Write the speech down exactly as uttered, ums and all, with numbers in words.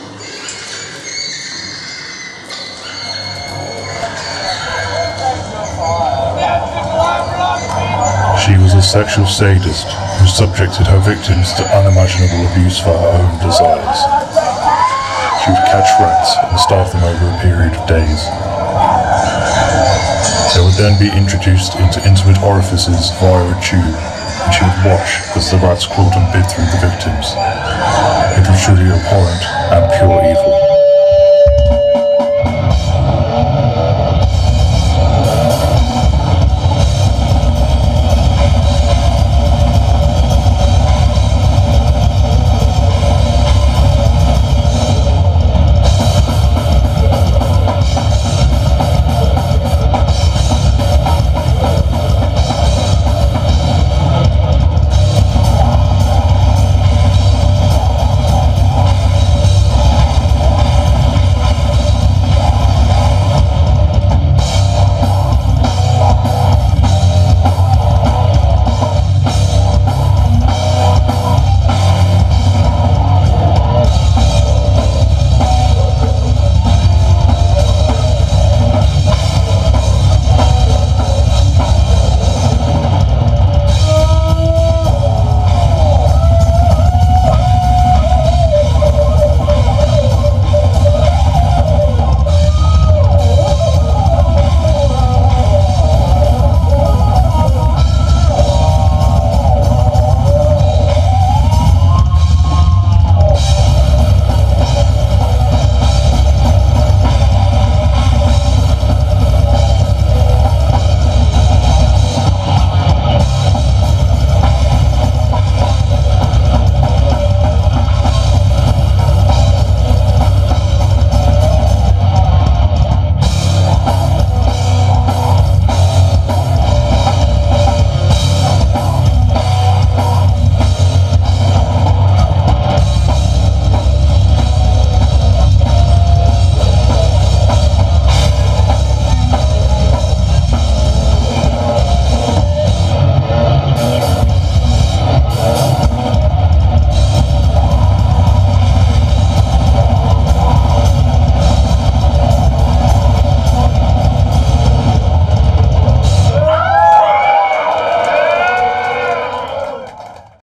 She was a sexual sadist who subjected her victims to unimaginable abuse for her own desires. She would catch rats and starve them over a period of days. They would then be introduced into intimate orifices via a tube, and she would watch as the rats crawled and bit through the victims. It was truly abhorrent and pure evil.